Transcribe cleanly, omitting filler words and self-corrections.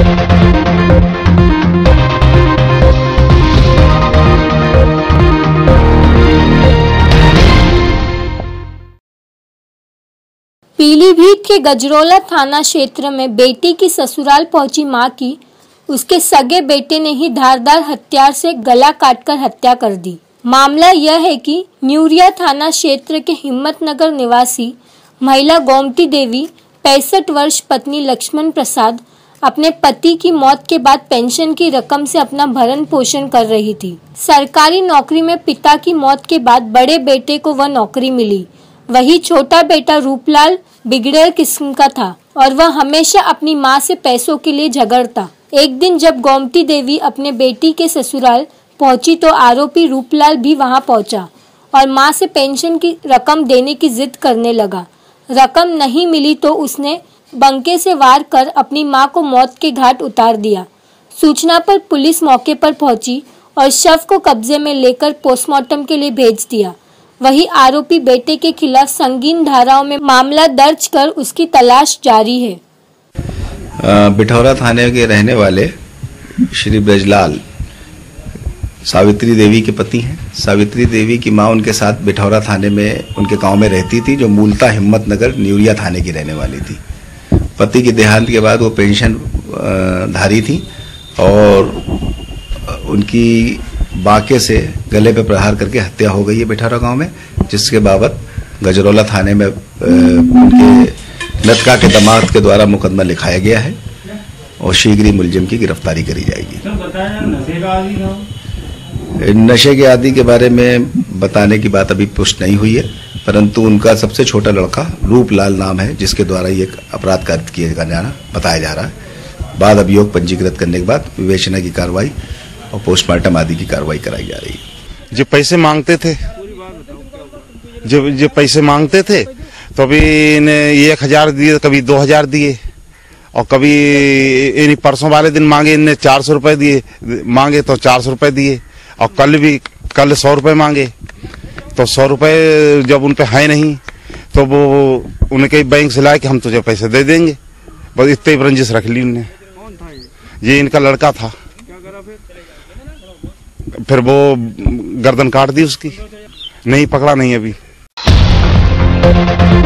पीलीभीत के गजरौला थाना क्षेत्र में बेटी की ससुराल पहुंची मां की उसके सगे बेटे ने ही धारदार हथियार से गला काटकर हत्या कर दी। मामला यह है कि न्यूरिया थाना क्षेत्र के हिम्मतनगर निवासी महिला गोमती देवी 65 वर्ष पत्नी लक्ष्मण प्रसाद अपने पति की मौत के बाद पेंशन की रकम से अपना भरण पोषण कर रही थी। सरकारी नौकरी में पिता की मौत के बाद बड़े बेटे को वह नौकरी मिली। वही छोटा बेटा रूपलाल बिगड़ेल किस्म का था और वह हमेशा अपनी मां से पैसों के लिए झगड़ता। एक दिन जब गोमती देवी अपने बेटी के ससुराल पहुंची तो आरोपी रूपलाल भी वहां पहुंचा और मां से पेंशन की रकम देने की जिद करने लगा। रकम नहीं मिली तो उसने बंके से वार कर अपनी मां को मौत के घाट उतार दिया। सूचना पर पुलिस मौके पर पहुंची और शव को कब्जे में लेकर पोस्टमार्टम के लिए भेज दिया। वही आरोपी बेटे के खिलाफ संगीन धाराओं में मामला दर्ज कर उसकी तलाश जारी है। बिठौरा थाने के रहने वाले श्री ब्रजलाल सावित्री देवी के पति हैं। सावित्री देवी की मां उनके साथ बिठौरा थाने में उनके गांव में रहती थी, जो मूलतः हिम्मतनगर न्यूरिया थाने की रहने वाली थी। पति के देहांत के बाद वो पेंशन धारी थी और उनकी बाके से गले पे प्रहार करके हत्या हो गई है बिठौरा गांव में, जिसके बाबत गजरौला थाने में उनके मृतका के दामाद के द्वारा मुकदमा लिखाया गया है और शीघ्र ही मुलजिम की गिरफ्तारी करी जाएगी। नशे के आदि के बारे में बताने की बात अभी पुष्ट नहीं हुई है, परंतु उनका सबसे छोटा लड़का रूपलाल नाम है, जिसके द्वारा ये अपराध कारित किया जाना बताया जा रहा है। बाद अभियोग पंजीकृत करने के बाद विवेचना की कार्रवाई और पोस्टमार्टम आदि की कार्रवाई कराई जा रही है। जो पैसे मांगते थे जो पैसे मांगते थे तो अभी इन्हें 1000 दिए, कभी 2000 दिए और कभी इन परसों वाले दिन मांगे इन्हें 400 रुपए दिए, मांगे तो 400 रुपए दिए और कल 100 रुपए मांगे तो 100 रुपए जब उन पे है नहीं तो वो उनके बैंक से लाए कि हम तुझे पैसे दे देंगे। बस इतने रंजिश रख ली उन्हें। ये इनका लड़का था। फिर वो गर्दन काट दी उसकी। नहीं पकड़ा नहीं अभी।